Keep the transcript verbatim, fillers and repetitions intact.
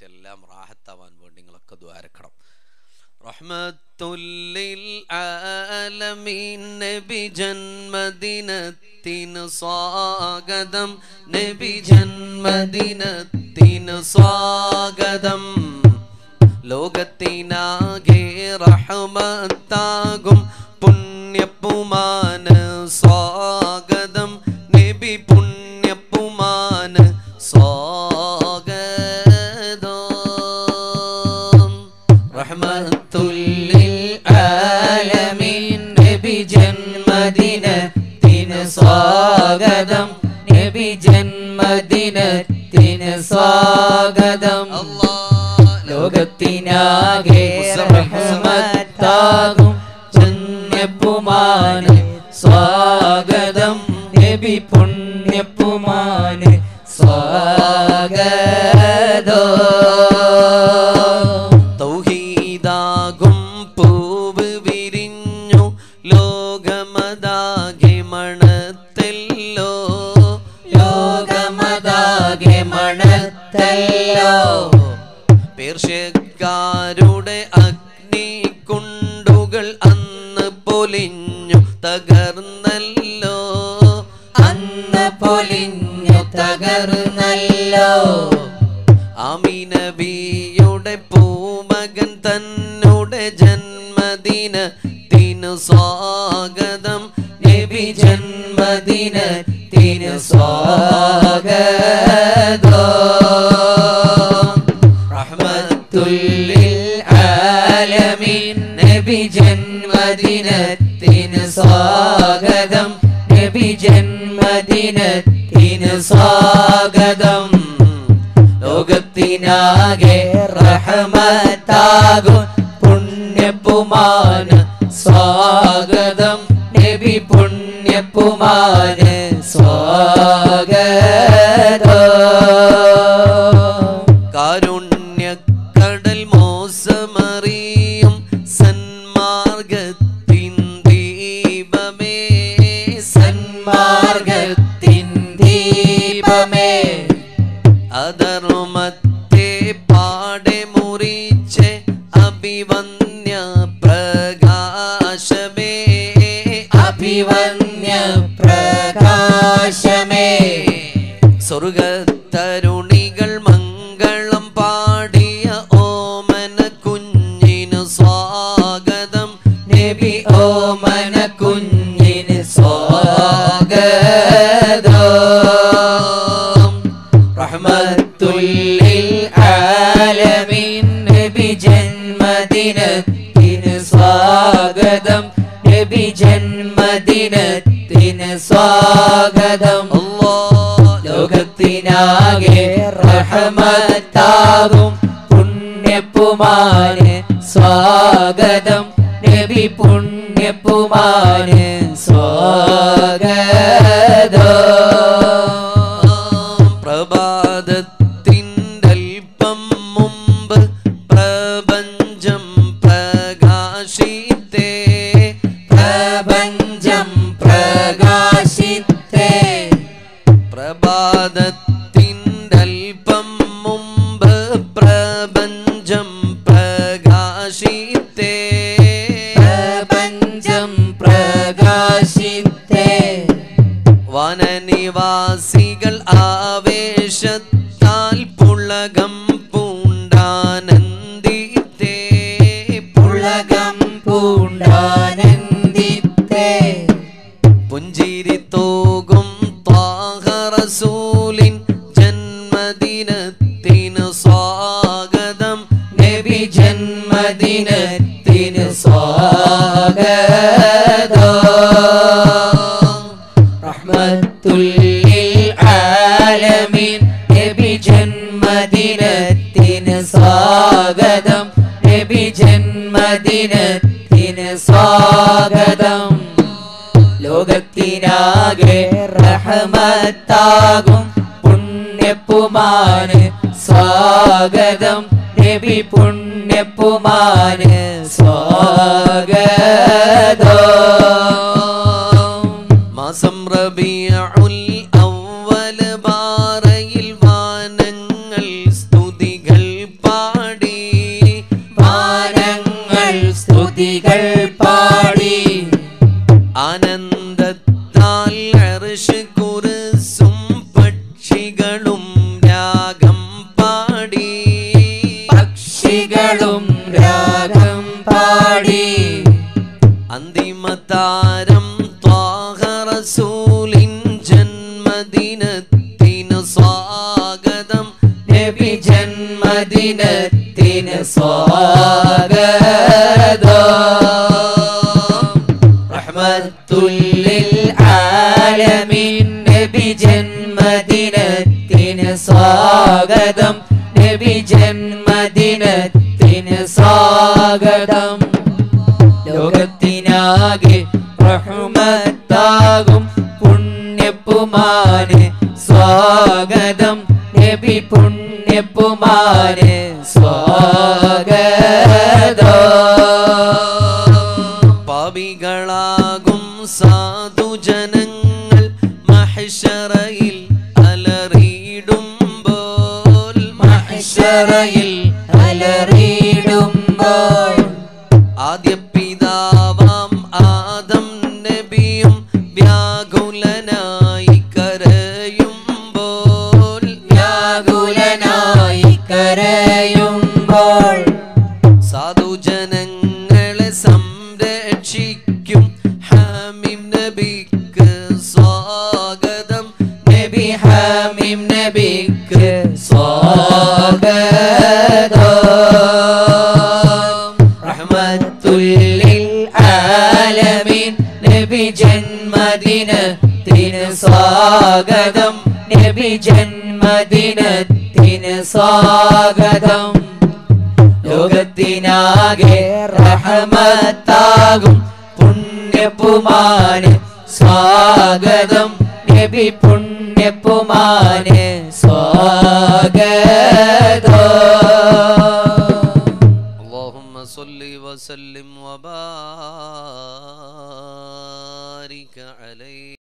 മറ്റെല്ലാം റാഹത്താവാൻ വേണ്ടി നിങ്ങളൊക്കെ ദ്വാരക്കണം. റഹ്മത്തുല്ലിൽ ആലമീൻ നബി ജന്മദിനത്തിന് സ്വാഗതം, നബി ജന്മദിനത്തിന് സ്വാഗതം. ലോകത്തിനാകെ റഹ്മത്താകും പുണ്യപ്പുമാന് സ്വാഗതം, നബി പുണ്യപ്പുമാന് സ്വാഗതം. റഹ്മത്തുല്ലിൽ ആലമീൻ നബി ജന്മദിനത്തിന് സ്വാഗതം, നബി ജന്മദിനത്തിന് സ്വാഗതം. ലോകത്തിനാകെ റഹ്മത്താകും പുണ്യപ്പുമാന് സ്വാഗതം, നബി പുണ്യപ്പുമാന് സ്വാഗതം. തൗഹീദാകും പൂവ് വിരിഞ്ഞു ലോകമതാകെ മണത്തല്ലോ, ലോകമതാകെ മണത്തല്ലോ. പേർഷ്യക്കാരുടെ അഗ്നികുണ്ടുകൾ അന്ന് പൊലിഞ്ഞു തകർന്നല്ലോ, അന്ന് പൊലിഞ്ഞു തകർന്നല്ലോ. ആമിനബിയുടെ പൂമകൻ തന്നുടെ ജന്മദിനത്തിനു സ്വാഗതം, നബി ജന്മദിനത്തിനു സ്വാഗതം. റഹ്മത്തുല്ലിൽ ആലമീൻ നബി ജന്മദിനത്തിന് സ്വാഗതം, നബി ജന്മദിനത്തിന് സ്വാഗതം. ലോകത്തിനാകെ റഹ്മത്താകും പുണ്യപ്പുമാന് സ്വാഗതം, നബി പുണ്യപ്പുമാന് സ്വാഗതം. കാരുണ്യക്കടൽ മോസമറിയും സന്മാർഗത്തിൻ ദീപമേ, സന്മാർഗത്തിൻ ദീപമേ. അധർമ്മത്തെ പാടെ മുറിച്ച് അഭിവന്യ പ്രകാശമേ, അഭിവന്യ പ്രകാശമേ. സ്വർഗത്തരുണികൾ മംഗളം പാടിയ ഓമന കുഞ്ഞിനു സ്വാഗതം, നബി ഓമന കുഞ്ഞിന് സ്വാഗതം. റഹ്മത്തുല്ലിൽ ആലമീൻ നബി ജന്മദിനത്തിന് സ്വാഗതം, നബി ജന്മദിനത്തിന് സ്വാഗതം. ലോകത്തിനാകെ റഹ്മത്താകും പുണ്യപ്പുമാന് സ്വാഗതം, നബി പുണ്യപ്പുമാന് സ്വാഗതം. പ്രഭാതത്തിൻ്റെ അല്പം മുമ്പ് പ്രപഞ്ചം പ്രകാശിത്തേ, പ്രപഞ്ചം പ്രകാശിത്തേ. പ്രഭാതത്തിൻ്റെ അല്പം മുമ്പ് പ്രപഞ്ചം പ്രകാശിത്തേ, പ്രപഞ്ചം പ്രകാശിത്തേ. വനനിവാസികൾ ആവേശത്താൽ പുളകം പൂണ്ടാനന്ദിത്തേ, പുളകം പൂണ്ടാനന്ദിത്തേ. പുഞ്ചിരി തോകും ത്വാഹ റസൂലിൻ ജന്മദിനത്തിന് സ്വാഗതം, നബി ജന്മദിനത്തിന് സ്വാഗതം. റഹ്മത്തുല്ലിൽ ആലമീൻ നബി ജന്മദിനത്തിന് സ്വാഗതം, നബി ജന്മദിനത്തിന് സ്വാഗതം. ലോകത്തിനാകെ റഹ്മത്താകും പുണ്യപ്പുമാന് സ്വാഗതം, നബി പുണ്യപ്പുമാന് സ്വാഗതം. മാസം റബീഉൽ അവ്വൽ ബാറയിൽ വാനങ്ങൾ സ്തുതികൾ സ്തുതികൾ പാടി ആനന്ദത്താൽ അർശ് കുർസും പക്ഷികളും രാഗം പാടി പക്ഷികളും രാഗം പാടി അന്തിമതാരം ത്വാഹ റസൂലിൻ ജന്മദിനത്തിന് സ്വാഗതം നബി ജന്മദിനത്തിന് സ്വാഗതം റഹ്മത്തുൽ ലിൽ ആലമീൻ നബി ജന്മദിനത്തിന് സ്വാഗതം നബി ജന്മദിനത്തിന് സ്വാഗതം ലോകത്തിനാകെ റഹ്മത്താകും പുണ്യപ്പുമാന് സ്വാഗതം നബി പുണ്യപ്പുമാന് സ്വാഗതം പാപികളാകും സാധുജനങ്ങൾ മഹ്ശറയിൽ അലറിയിടുമ്പോൾ മഹ്ശറയിൽ അലറിയിടുമ്പോൾ ആദ്യ പിതാവാം ആദം നബിയും വ്യാകുലനായി കരയുമ്പോൾ വ്യാകുലനായി കരയുമ്പോൾ സാധുജനങ്ങളെ സംരക്ഷിക്കും ഹാമിം നബിക്ക് സ്വാഗതം നബി ഹാമിം നബിക്ക് സ്വാഗതം റഹ്മത്തുൽ ലിൽ ആലമീൻ നബി ജന്മദിനത്തിന് സ്വാഗതം നബി ജന്മദിനത്തിന് സ്വാഗതം ലോകത്തിനാകെ റഹ്മത്താകും പുണ്യപ്പുമാന് സ്വാഗതം നബി പുണ്യപ്പുമാന് സ്വാഗതം اللهم صل وسلم وبارك عليه